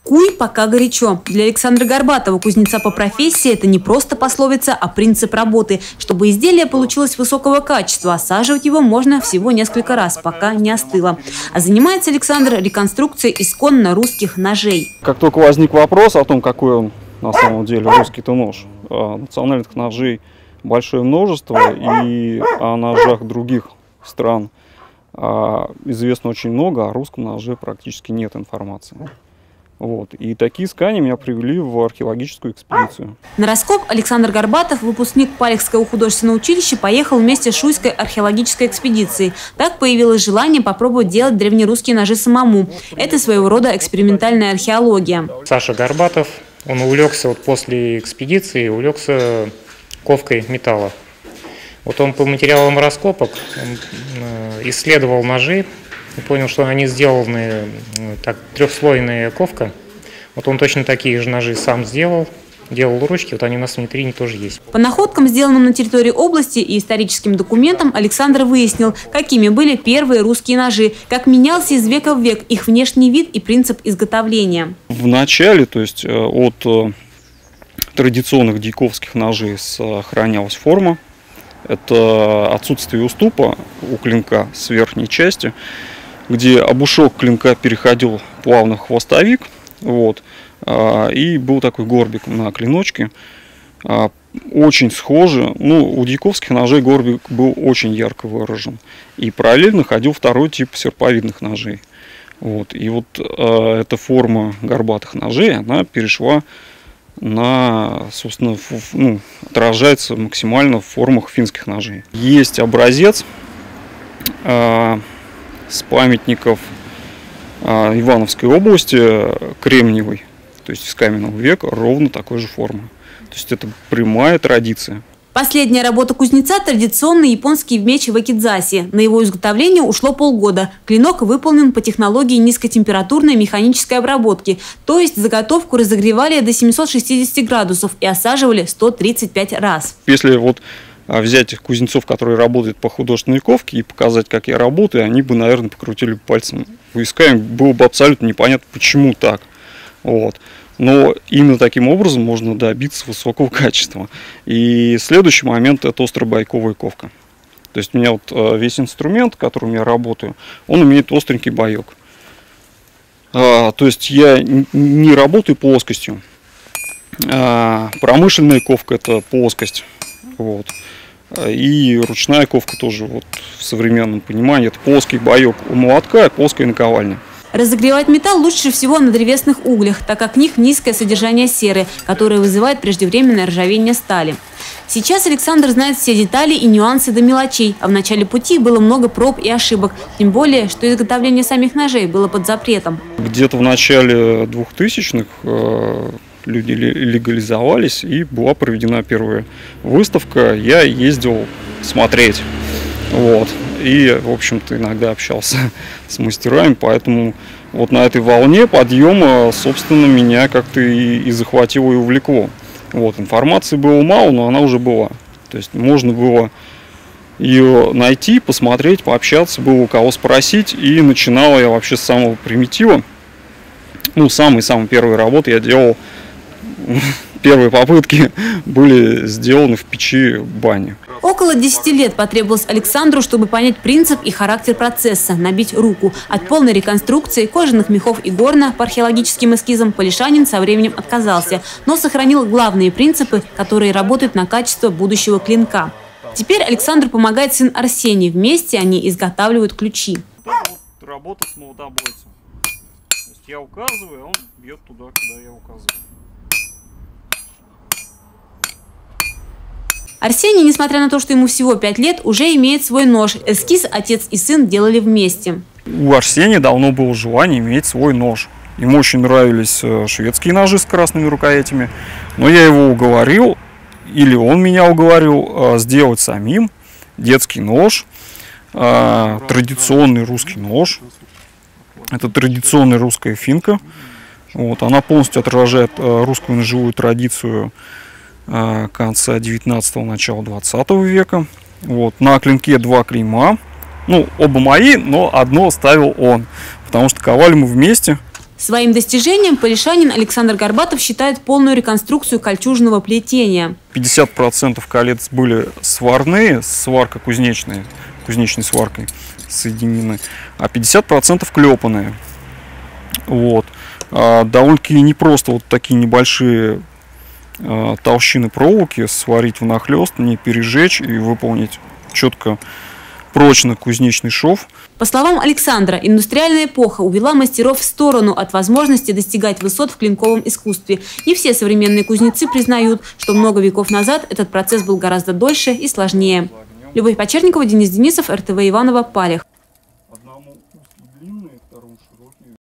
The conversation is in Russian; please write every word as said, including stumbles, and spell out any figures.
Куй, пока горячо. Для Александра Горбатова, кузнеца по профессии, это не просто пословица, а принцип работы. Чтобы изделие получилось высокого качества, осаживать его можно всего несколько раз, пока не остыло. А занимается Александр реконструкцией исконно русских ножей. Как только возник вопрос о том, какой он на самом деле русский-то нож, национальных ножей большое множество, и о ножах других стран известно очень много, а о русском ноже практически нет информации. Вот. И такие искания меня привели в археологическую экспедицию. На раскоп Александр Горбатов, выпускник Палехского художественного училища, поехал вместе с Шуйской археологической экспедицией. Так появилось желание попробовать делать древнерусские ножи самому. Это своего рода экспериментальная археология. Саша Горбатов, он увлекся вот после экспедиции, увлекся ковкой металла. Вот он по материалам раскопок он исследовал ножи и понял, что они сделаны, так, трехслойная ковка. Вот он точно такие же ножи сам сделал, делал ручки, вот они у нас в витрине тоже есть. По находкам, сделанным на территории области, и историческим документам, Александр выяснил, какими были первые русские ножи, как менялся из века в век их внешний вид и принцип изготовления. В начале, то есть от традиционных дьяковских ножей сохранялась форма. Это отсутствие уступа у клинка с верхней части, где обушок клинка переходил плавно в хвостовик, вот, и был такой горбик на клиночке, очень схоже. Ну, у дьяковских ножей горбик был очень ярко выражен, и параллельно ходил второй тип серповидных ножей. Вот, и вот эта форма горбатых ножей, она перешла на, собственно, ну, отражается максимально в формах финских ножей. Есть образец э, с памятников э, Ивановской области, кремниевый, то есть из каменного века, ровно такой же формы. То есть это прямая традиция. Последняя работа кузнеца – традиционный японский меч вакидзаси. На его изготовление ушло полгода. Клинок выполнен по технологии низкотемпературной механической обработки. То есть заготовку разогревали до семисот шестидесяти градусов и осаживали сто тридцать пять раз. Если вот взять кузнецов, которые работают по художественной ковке, и показать, как я работаю, они бы, наверное, покрутили пальцем в висках. Было бы абсолютно непонятно, почему так. Вот. Но именно таким образом можно добиться высокого качества. И следующий момент – это остробойковая ковка. То есть у меня вот весь инструмент, которым я работаю, он имеет остренький боек. А, то есть я не работаю плоскостью. А, промышленная ковка – это плоскость. Вот. И ручная ковка тоже вот, в современном понимании – это плоский боек у молотка и плоская наковальня. Разогревать металл лучше всего на древесных углях, так как в них низкое содержание серы, которое вызывает преждевременное ржавение стали. Сейчас Александр знает все детали и нюансы до мелочей, а в начале пути было много проб и ошибок, тем более, что изготовление самих ножей было под запретом. Где-то в начале двухтысячных э, люди легализовались, и была проведена первая выставка. Я ездил смотреть. Вот. И, в общем-то, иногда общался с мастерами, поэтому вот на этой волне подъема, собственно, меня как-то и, и захватило, и увлекло. Вот. Информации было мало, но она уже была. То есть можно было ее найти, посмотреть, пообщаться, было у кого спросить. И начинал я вообще с самого примитива. Ну, самые-самые первые работы я делал, первые попытки были сделаны в печи бани. Около десяти лет потребовалось Александру, чтобы понять принцип и характер процесса, набить руку. От полной реконструкции кожаных мехов и горна по археологическим эскизам Полишанин со временем отказался, но сохранил главные принципы, которые работают на качество будущего клинка. Теперь Александру помогает сын Арсений. Вместе они изготавливают ключи. Вот работа с молотобойцем. То есть я указываю, а он бьет туда, куда я указываю. Арсений, несмотря на то, что ему всего пять лет, уже имеет свой нож. Эскиз отец и сын делали вместе. У Арсения давно было желание иметь свой нож. Ему очень нравились шведские ножи с красными рукоятями. Но я его уговорил, или он меня уговорил, сделать самим детский нож. Традиционный русский нож. Это традиционная русская финка. Вот, она полностью отражает русскую ножевую традицию конца девятнадцатого, начала двадцатого века. Вот. На клинке два клейма. Ну, оба мои, но одно ставил он. Потому что ковали мы вместе. Своим достижением полишанин Александр Горбатов считает полную реконструкцию кольчужного плетения. пятьдесят процентов колец были сварные, сварка кузнечная, кузнечной сваркой соединены, а пятьдесят процентов клепанные. Вот. А довольно-таки непросто вот такие небольшие а, толщины проволоки сварить внахлёст, не пережечь и выполнить четко, прочно кузнечный шов. По словам Александра, индустриальная эпоха увела мастеров в сторону от возможности достигать высот в клинковом искусстве. Не все современные кузнецы признают, что много веков назад этот процесс был гораздо дольше и сложнее. Любовь Почерникова, Денис Денисов, эр тэ вэ Иваново, Палех.